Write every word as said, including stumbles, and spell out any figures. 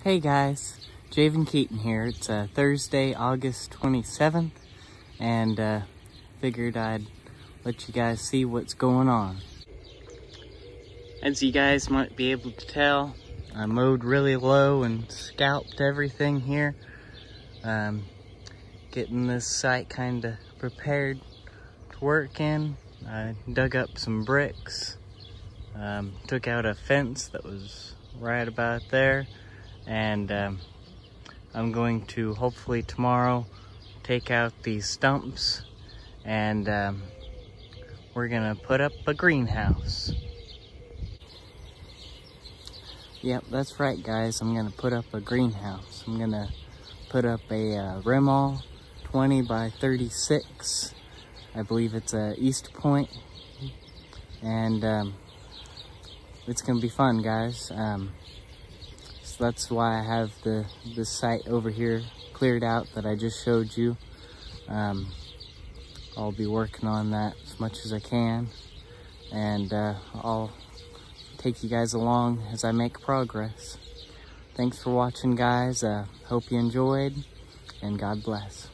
Hey guys, Javen Keaton here. It's uh, Thursday, August twenty-seventh, and uh, figured I'd let you guys see what's going on. As you guys might be able to tell, I mowed really low and scalped everything here. Um, getting this site kind of prepared to work in. I dug up some bricks, um, took out a fence that was right about there. And um, I'm going to hopefully tomorrow take out these stumps and um, we're gonna put up a greenhouse. Yep, that's right guys, I'm gonna put up a greenhouse. I'm gonna put up a uh, Remall twenty by thirty-six. I believe it's a East Point, and um, it's gonna be fun guys. Um, So that's why I have the this site over here cleared out that I just showed you. Um, I'll be working on that as much as I can, and uh, I'll take you guys along as I make progress. Thanks for watching guys. Uh, hope you enjoyed, and God bless.